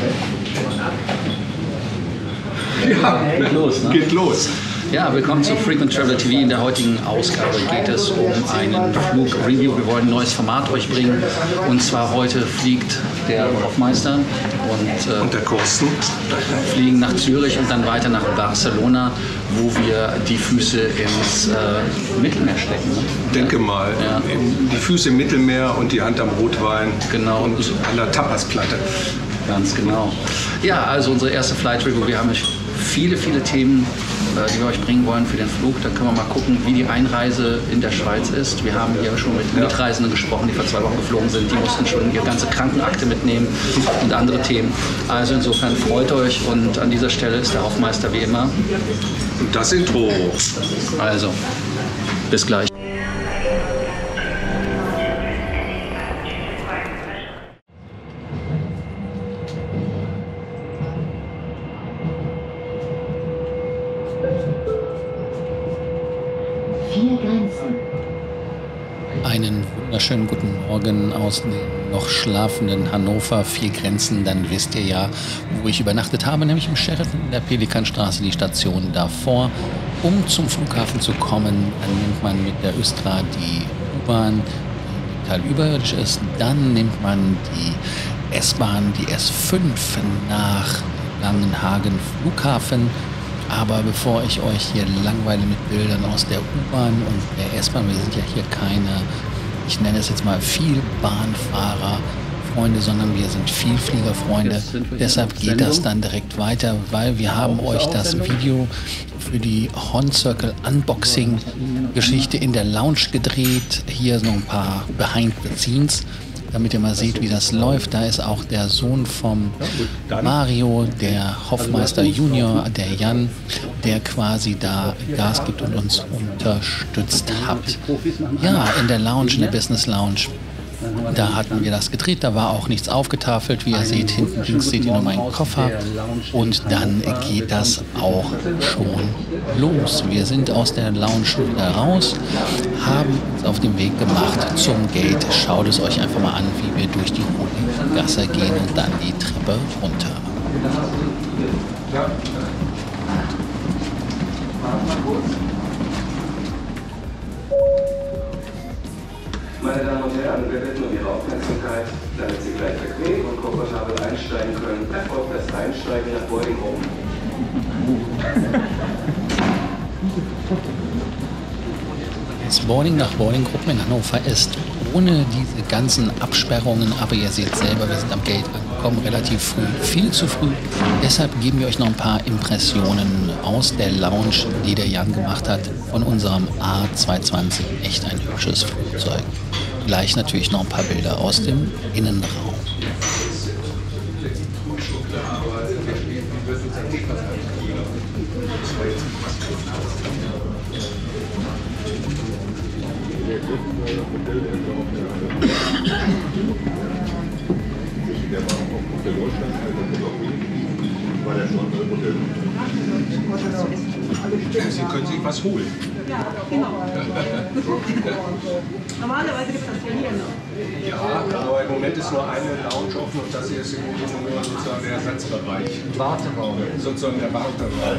Ja, geht los, ne? Geht los. Ja, willkommen zu Frequent Traveler TV. In der heutigen Ausgabe geht es um einen Flug-Review. Wir wollen ein neues Format euch bringen. Und zwar heute fliegt der Hoffmeister und der Korsten fliegen nach Zürich und dann weiter nach Barcelona, wo wir die Füße ins Mittelmeer stecken. Ne? Denke mal, ja. Die Füße im Mittelmeer und die Hand am Rotwein. Genau. Und an der Tapasplatte. Ganz genau. Ja, also unsere erste Flight Review. Wir haben viele Themen, die wir euch bringen wollen für den Flug. Dann können wir mal gucken, wie die Einreise in der Schweiz ist. Wir haben hier schon mit Mitreisenden gesprochen, die vor 2 Wochen geflogen sind. Die mussten schon ihre ganze Krankenakte mitnehmen und andere Themen. Also insofern freut euch und an dieser Stelle ist der Hoffmeister wie immer. Und das Intro. Also, bis gleich. Einen wunderschönen guten Morgen aus dem noch schlafenden Hannover. 4 Grenzen, dann wisst ihr ja, wo ich übernachtet habe, nämlich im Sheraton in der Pelikanstraße, die Station davor. Um zum Flughafen zu kommen, dann nimmt man mit der Östra die U-Bahn, die total überirdisch ist. Dann nimmt man die S-Bahn, die S5 nach Langenhagen Flughafen. Aber bevor ich euch hier langweile mit Bildern aus der U-Bahn und der S-Bahn, wir sind ja hier keine, ich nenne es jetzt mal Vielbahnfahrer Freunde, sondern wir sind Vielfliegerfreunde. Deshalb geht das dann direkt weiter, weil wir haben euch das Video für die Horn Circle Unboxing Geschichte in der Lounge gedreht. Hier so ein paar Behind the Scenes, damit ihr mal seht, wie das läuft. Da ist auch der Sohn vom Mario, der Hoffmeister Junior, der Jan, der quasi da Gas gibt und uns unterstützt hat. Ja, in der Lounge, in der Business Lounge, da hatten wir das gedreht, da war auch nichts aufgetafelt. Wie ihr seht, hinten links seht ihr nur meinen Koffer und dann geht das auch schon los. Wir sind aus der Lounge wieder raus, haben uns auf den Weg gemacht zum Gate. Schaut es euch einfach mal an, wie wir durch die Gasse gehen und dann die Treppe runter. Meine Damen und Herren, wir bitten um Ihre Aufmerksamkeit, damit Sie gleich bequem und komfortabel einsteigen können. Erfolgt das Einsteigen nach Boarding Room. Das Boarding nach Boardinggruppen in Hannover ist ohne diese ganzen Absperrungen, aber ihr seht selber, wir sind am Gate angekommen, relativ früh, viel zu früh. Deshalb geben wir euch noch ein paar Impressionen aus der Lounge, die der Jan gemacht hat, von unserem A220. Echt ein hübsches Flugzeug. Gleich natürlich noch ein paar Bilder aus dem Innenraum. Sie können sich was holen. Ja, genau. Normalerweise gibt es das ja hier noch. Ja, aber im Moment ist nur eine Lounge offen und das hier ist im Grunde nur sozusagen der Ersatzbereich. Warteraum. Sozusagen der Warteraum.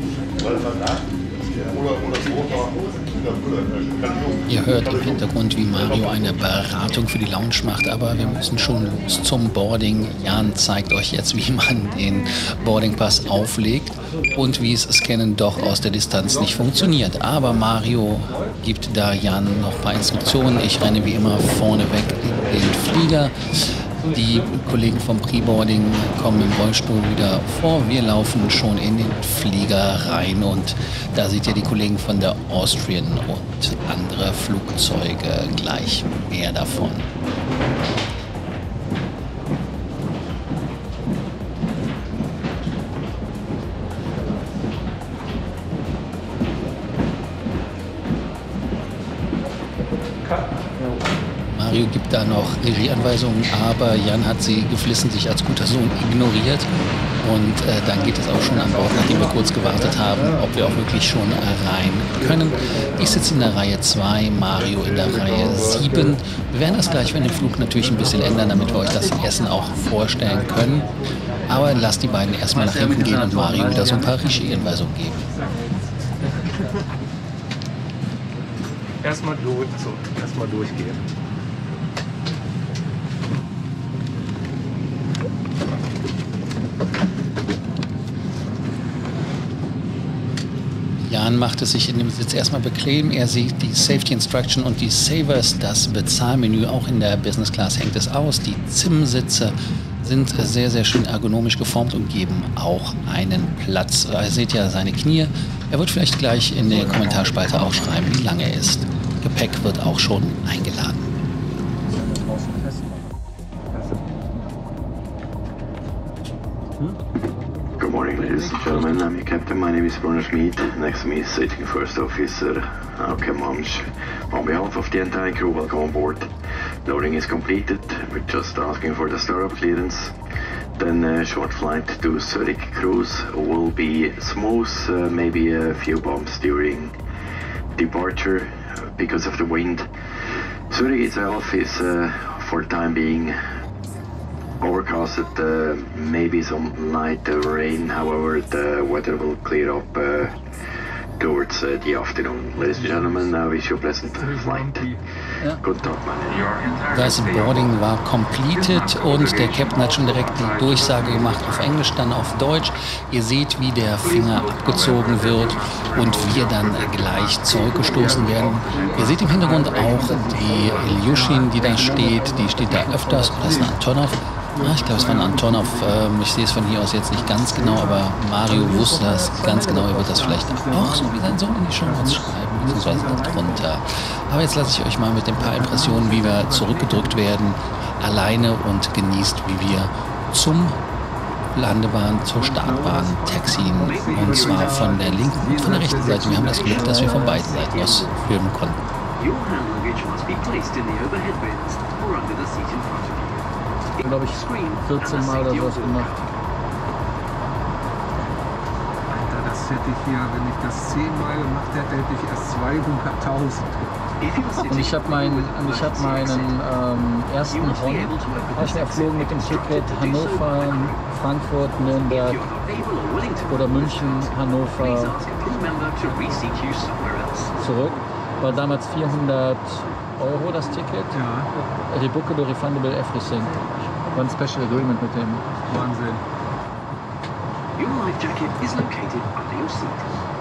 Ihr hört im Hintergrund, wie Mario eine Beratung für die Lounge macht, aber wir müssen schon los zum Boarding. Jan zeigt euch jetzt, wie man den Boardingpass auflegt und wie es Scannen doch aus der Distanz nicht funktioniert. Aber Mario gibt da Jan noch ein paar Instruktionen. Ich renne wie immer vorne weg in den Flieger. Die Kollegen vom Preboarding kommen im Rollstuhl wieder vor. Wir laufen schon in den Flieger rein und da seht ihr die Kollegen von der Austrian und andere Flugzeuge. Gleich mehr davon. Mario Mario gibt da noch Regieanweisungen, aber Jan hat sie geflissentlich als guter Sohn ignoriert. Und dann geht es auch schon an Bord, nachdem wir kurz gewartet haben, ob wir auch wirklich schon rein können. Ich sitze in der Reihe 2, Mario in der Reihe 7. Wir werden das gleich, wenn den Flug natürlich ein bisschen ändern, damit wir euch das Essen auch vorstellen können. Aber lasst die beiden erstmal nach hinten gehen und Mario wieder so ein paar Regieanweisungen geben. Erstmal durchgehen. Jan macht es sich in dem Sitz erstmal bequem. Er sieht die Safety Instruction und die Savers, das Bezahlmenü. Auch in der Business Class hängt es aus. Die ZIM-Sitze sind sehr, sehr schön ergonomisch geformt und geben auch einen Platz. Ihr seht ja seine Knie. Er wird vielleicht gleich in der Kommentarspalte auch schreiben, wie lang er ist. Gepäck wird auch schon eingeladen. Good morning, ladies and gentlemen. I'm your captain. My name is Bruno Schmid. Next to me is sitting First Officer Auke Monsch. On behalf of the entire crew, welcome on board. Loading is completed. We're just asking for the startup clearance. Then a short flight to Zurich cruise will be smooth, maybe a few bumps during departure because of the wind. Zurich itself is, for the time being, overcasted, maybe some light rain. However, the weather will clear up towards the afternoon. Ladies and gentlemen, I wish you a pleasant flight. Guten Tag, meine. Das Boarding war completed und der Captain hat schon direkt die Durchsage gemacht auf Englisch, dann auf Deutsch. Ihr seht, wie der Finger abgezogen wird und wir dann gleich zurückgestoßen werden. Ihr seht im Hintergrund auch die Ilyushin, die da steht. Die steht da öfters. Das ist eine Antonov. Ich glaube, es war ein Antonov. Ich sehe es von hier aus jetzt nicht ganz genau, aber Mario wusste das ganz genau. Er wird das vielleicht auch so wie sein Sohn in die Shownotes schreiben, beziehungsweise darunter. Aber jetzt lasse ich euch mal mit ein paar Impressionen, wie wir zurückgedrückt werden, alleine und genießt, wie wir zum Landebahn, zur Startbahn taxien. Und zwar von der linken und von der rechten Seite. Wir haben das Glück, dass wir von beiden Seiten aus filmen konnten. Glaube ich 14 Mal oder sowas gemacht. Alter, das hätte ich hier, wenn ich das 10 Mal gemacht hätte, hätte ich erst 200.000. Und ich habe meinen ersten Ron erflogen mit dem Ticket Hannover, Frankfurt, Nürnberg oder München, Hannover zurück. War damals 400 € das Ticket. Ja. Revocable, refundable, everything. War ein Special Agreement mit dem. Wahnsinn. Your life jacket is located under your seat.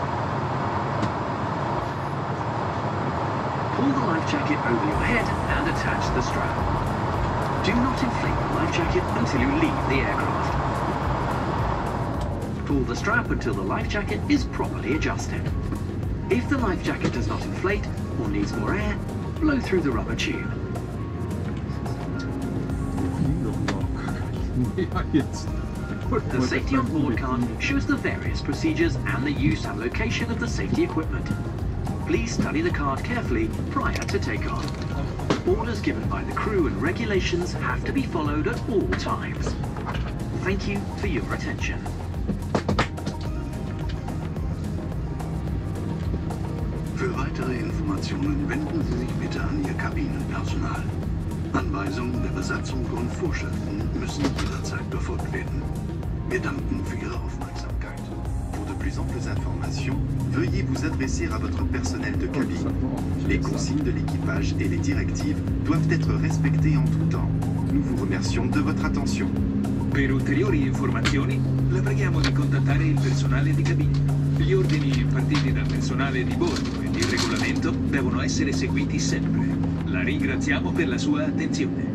Pull the life jacket over your head and attach the strap. Do not inflate the life jacket until you leave the aircraft. Pull the strap until the life jacket is properly adjusted. If the life jacket does not inflate or needs more air, blow through the rubber tube. The safety on board card shows the various procedures and the use and location of the safety equipment. Please study the card carefully prior to takeoff. Orders given by the crew and regulations have to be followed at all times. Thank you for your attention. Für weitere Informationen wenden Sie sich bitte an Ihr Kabinenpersonal. Anweisungen der Besatzung und Vorschriften müssen jederzeit befolgt werden. Wir danken für Ihre Aufmerksamkeit. Pour de plus amples informations, veuillez vous adresser à votre personnel de cabine. Les consignes de l'équipage et les directives doivent être respectées en tout temps. Nous vous remercions de votre attention. Per ulteriori informazioni, la preghiamo di contattare il personale di cabina. Gli ordini impartiti dal personale di bordo e il regolamento devono essere seguiti sempre. La ringraziamo per la sua attenzione.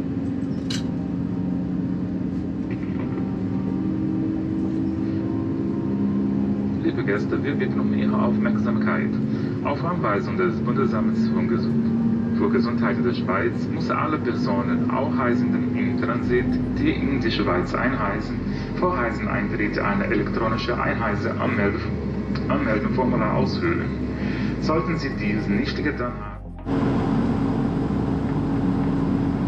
Liebe Gäste, wir bitten um Ihre Aufmerksamkeit. Auf Anweisung des Bundesamts für Gesundheit der Schweiz muss alle Personen, auch Reisenden im Transit, die in die Schweiz einreisen, vor Reiseneintritt eine elektronische Anmeldeformular ausfüllen. Sollten Sie dies nicht getan haben,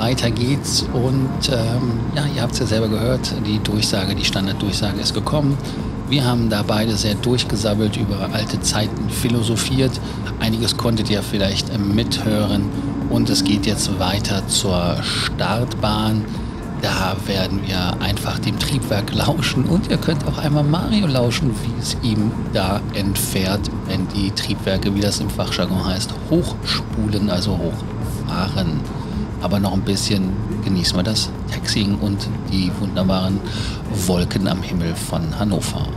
weiter geht's und ja, ihr habt es ja selber gehört, die Standarddurchsage ist gekommen. Wir haben da beide sehr durchgesabbelt, über alte Zeiten philosophiert. Einiges konntet ihr vielleicht mithören und es geht jetzt weiter zur Startbahn. Da werden wir einfach dem Triebwerk lauschen und ihr könnt auch einmal Mario lauschen, wie es ihm da entfährt, wenn die Triebwerke, wie das im Fachjargon heißt, hochspulen, also hochfahren. Aber noch ein bisschen genießen wir das Taxiing und die wunderbaren Wolken am Himmel von Hannover.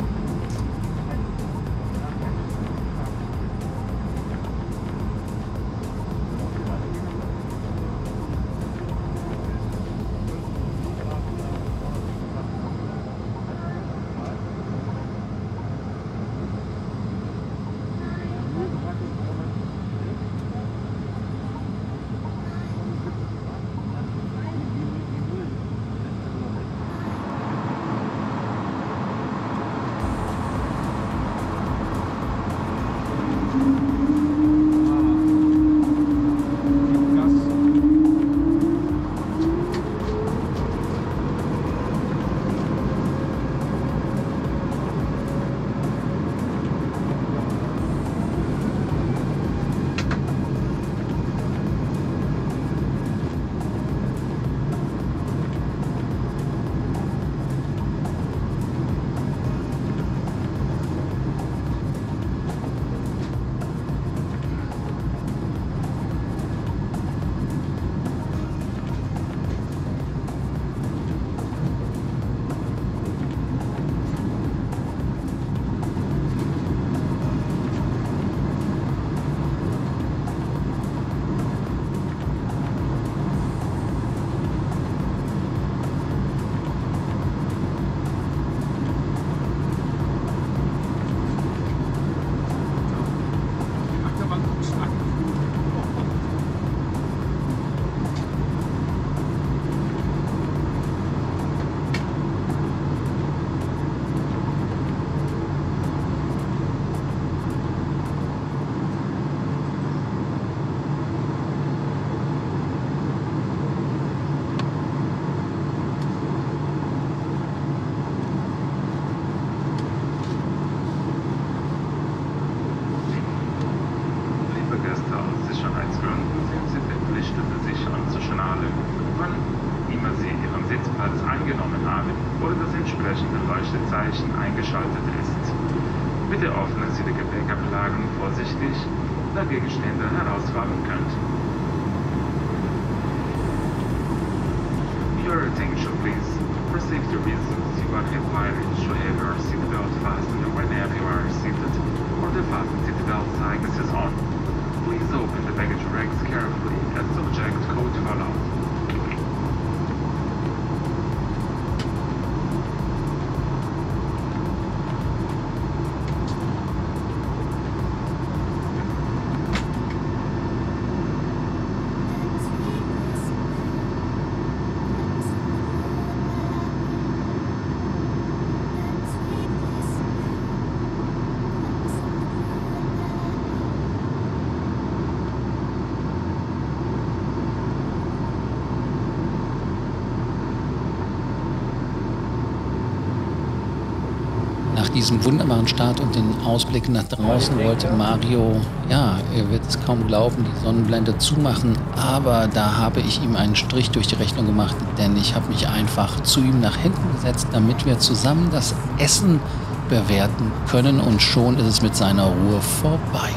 Nach diesem wunderbaren Start und den Ausblicken nach draußen wollte Mario, ja, ihr werdet es kaum glauben, die Sonnenblende zumachen, aber da habe ich ihm einen Strich durch die Rechnung gemacht, denn ich habe mich einfach zu ihm nach hinten gesetzt, damit wir zusammen das Essen bewerten können und schon ist es mit seiner Ruhe vorbei.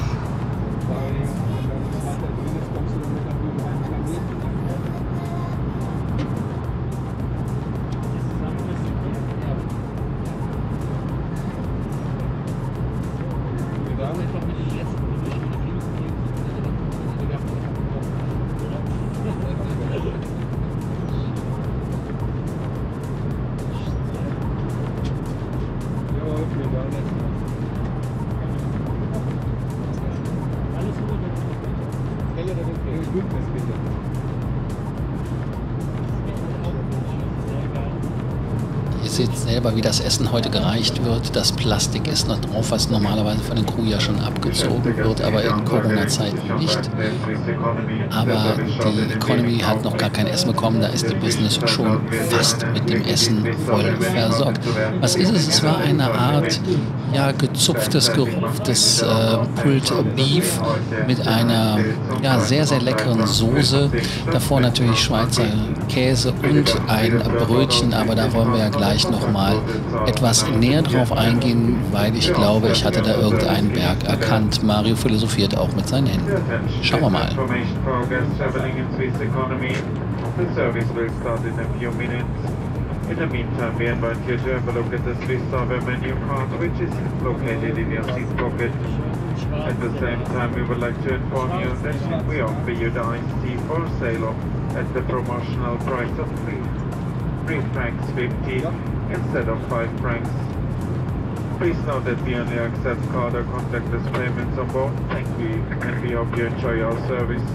seht selber, wie das Essen heute gereicht wird. Das Plastik ist noch drauf, was normalerweise von den Crew ja schon abgezogen wird, aber in Corona-Zeiten nicht. Aber die Economy hat noch gar kein Essen bekommen, da ist die Business schon fast mit dem Essen voll versorgt. Was ist es? Es war eine Art ja, gezupftes, gerupftes Pulled Beef mit einer ja, sehr, sehr leckeren Soße. Davor natürlich Schweizer Käse und ein Brötchen, aber da wollen wir ja gleich nochmal etwas näher drauf eingehen, weil ich glaube, ich hatte da irgendeinen Berg erkannt. Mario philosophiert auch mit seinen Händen. Schauen wir mal. In the meantime, we invite you to have a look at the Swiss Server menu card, which is located in your seat pocket. At the same time, we would like to inform you that we offer you the iced tea for sale at the promotional price of 3 francs 50 instead of 5 francs. Please note that we only accept card or contactless payments on board. Thank you, and we hope you enjoy our service.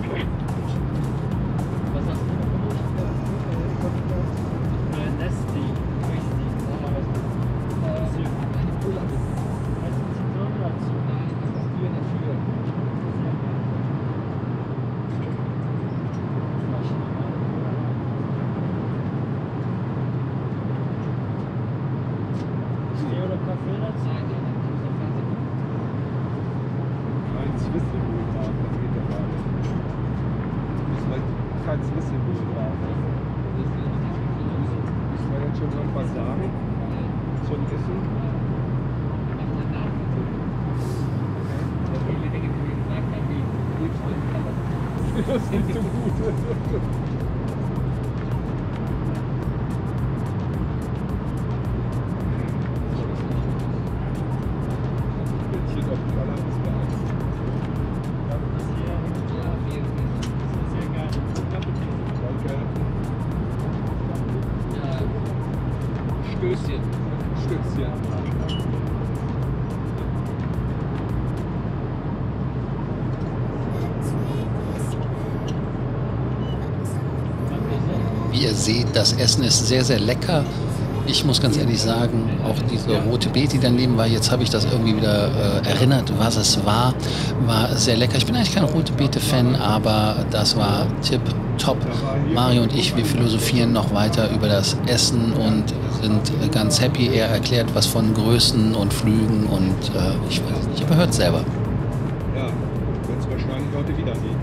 Wie ihr seht, das Essen ist sehr, sehr lecker. Ich muss ganz ehrlich sagen, auch diese rote Beete, die daneben war, jetzt habe ich das irgendwie wieder erinnert, was es war sehr lecker. Ich bin eigentlich kein rote Beete-Fan, aber das war tipptopp. Mario und ich, wir philosophieren noch weiter über das Essen und sind ganz happy. Er erklärt was von Größen und Flügen und ich weiß nicht, aber hört selber. Ja, wird es wahrscheinlich heute wieder gehen.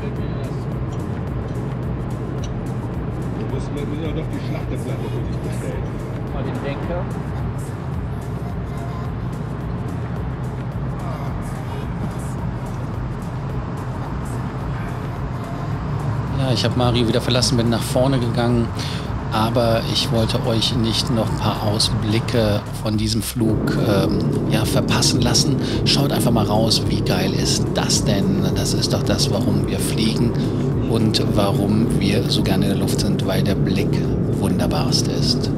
Wir müssen ja doch die Schlachteplatte für dich bestellen. Mal den Denker. Ja, ich habe Mario wieder verlassen, bin nach vorne gegangen, aber ich wollte euch nicht noch ein paar Ausblicke von diesem Flug ja, verpassen lassen. Schaut einfach mal raus, wie geil ist das denn? Das ist doch das, warum wir fliegen und warum wir so gerne in der Luft sind, weil der Blick wunderbarst ist.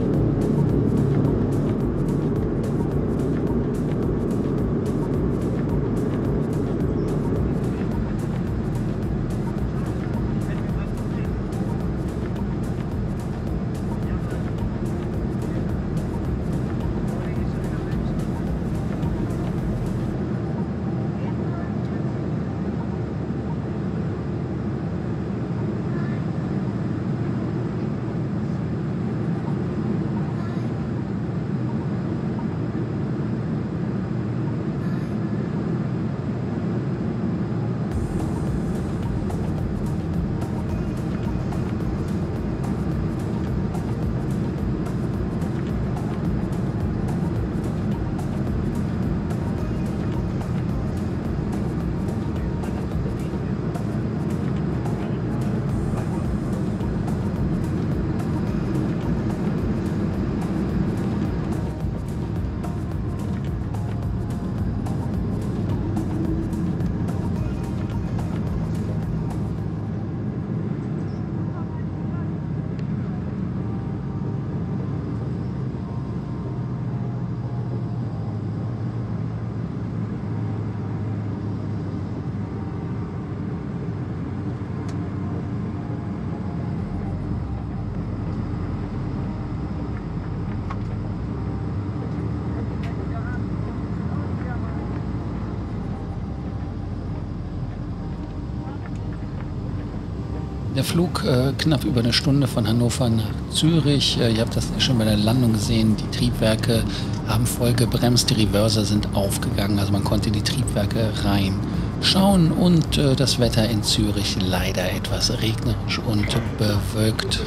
Der Flug knapp über eine Stunde von Hannover nach Zürich. Ihr habt das schon bei der Landung gesehen. Die Triebwerke haben voll gebremst, die Reverser sind aufgegangen, also man konnte die Triebwerke reinschauen und das Wetter in Zürich leider etwas regnerisch und bewölkt.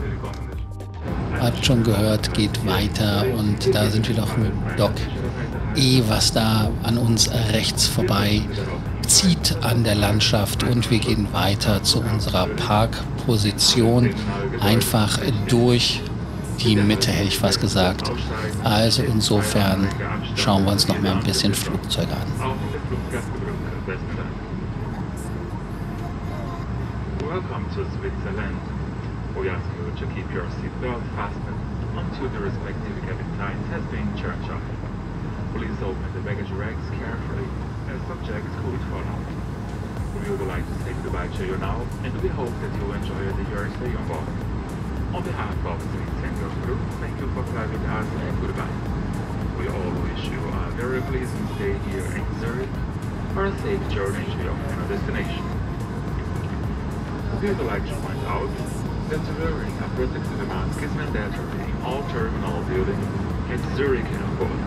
Habt schon gehört, geht weiter und da sind wir doch mit Dock E, was da an uns rechts vorbei zieht an der Landschaft, und wir gehen weiter zu unserer Parkposition, einfach durch die Mitte, hätte ich fast gesagt. Also insofern schauen wir uns noch mal ein bisschen Flugzeuge an. Welcome to Switzerland. We ask you to keep your seatbelt fastened until the respective cabin signs has been turned off. Please open the baggage racks carefully, as subjects could fall out. We would like to say goodbye to you now, and we hope that you enjoy your stay on board. On behalf of Swiss and your crew, thank you for flying with us and goodbye. We all wish you a very pleasant stay here in Zurich, or a safe journey to your final destination. We would like to point out that wearing a protective mask is mandatory in all terminal buildings at Zurich Airport.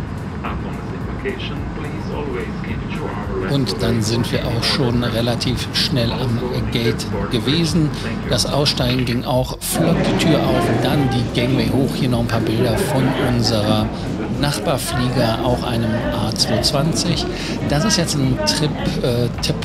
Und dann sind wir auch schon relativ schnell am Gate gewesen. Das Aussteigen ging auch flott, die Tür auf, dann die Gangway hoch. Hier noch ein paar Bilder von unserer Nachbarflieger, auch einem A220. Das ist jetzt ein Tipp.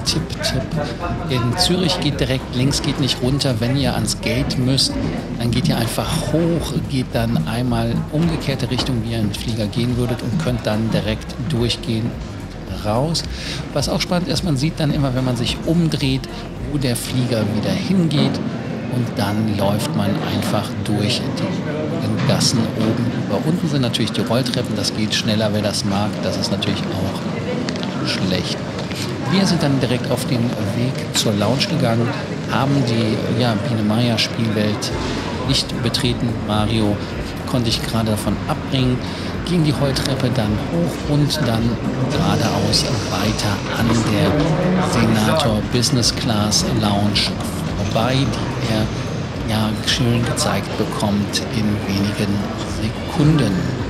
In Zürich geht direkt links, geht nicht runter. Wenn ihr ans Gate müsst, dann geht ihr einfach hoch, geht dann einmal umgekehrte Richtung, wie ihr in den Flieger gehen würdet, und könnt dann direkt durchgehen raus. Was auch spannend ist, man sieht dann immer, wenn man sich umdreht, wo der Flieger wieder hingeht, und dann läuft man einfach durch die Gassen oben über. Unten sind natürlich die Rolltreppen, das geht schneller, wer das mag. Das ist natürlich auch schlecht. Wir sind dann direkt auf den Weg zur Lounge gegangen, haben die Biene Meier Spielwelt nicht betreten. Mario konnte ich gerade davon abbringen, ging die Rolltreppe dann hoch und dann geradeaus weiter an der Senator Business Class Lounge vorbei, die er schön gezeigt bekommt in wenigen Sekunden.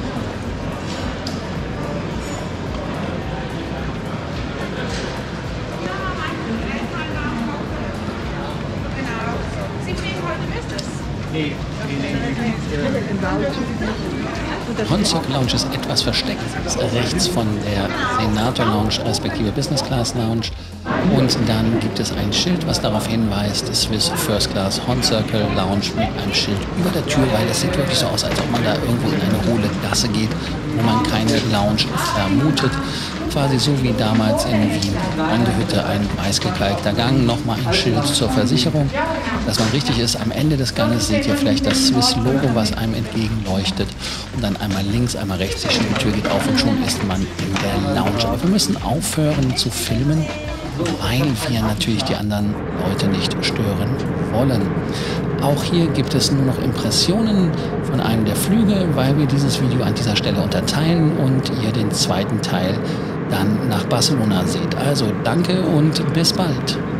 Honzak Lounge ist etwas versteckt, ist rechts von der Senator Lounge respektive Business Class Lounge, und dann gibt es ein Schild, was darauf hinweist, Swiss First Class Honzak Lounge, mit einem Schild über der Tür, weil es sieht wirklich so aus, als ob man da irgendwo in eine hohle Gasse geht, wo man keine Lounge vermutet. Quasi so wie damals in Wien. An der Hütte ein weiß gekalkter Gang, nochmal ein Schild zur Versicherung, dass man richtig ist. Am Ende des Ganges seht ihr vielleicht das Swiss-Logo, was einem entgegenleuchtet. Und dann einmal links, einmal rechts, die Schiebetür geht auf und schon ist man in der Lounge. Aber wir müssen aufhören zu filmen, weil wir natürlich die anderen Leute nicht stören wollen. Auch hier gibt es nur noch Impressionen von einem der Flüge, weil wir dieses Video an dieser Stelle unterteilen und ihr den zweiten Teil dann nach Barcelona seht. Also danke und bis bald.